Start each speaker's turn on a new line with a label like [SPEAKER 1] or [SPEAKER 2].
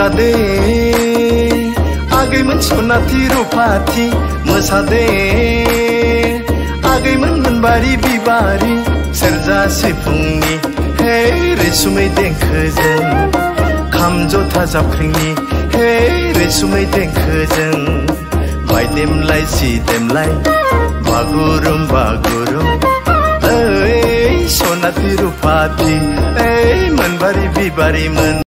[SPEAKER 1] मोसादे आगैमोन सनाथि रुफाथि मोसादे आगैमोन मोनबारि बिबारि सेरजा सिफुंनि हे रैसुमै देंखोजों खाम जथा जाबख्रिंनि हे रैसुमै देंखोजों बायदेमलाय सिदेमलाय बागुरुम बागुरुम ओइ सनाथि रुफाथि ओइ मोनबारि बिबारि मोन